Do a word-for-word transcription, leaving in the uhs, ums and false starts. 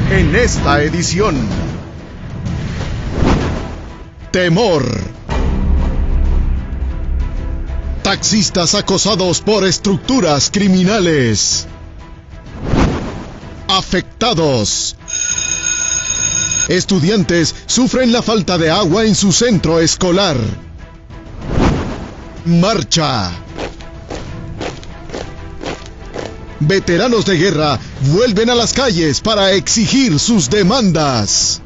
En esta edición, temor. Taxistas acosados por estructuras criminales. Afectados. Estudiantes sufren la falta de agua en su centro escolar. Marcha. Veteranos de guerra vuelven a las calles para exigir sus demandas.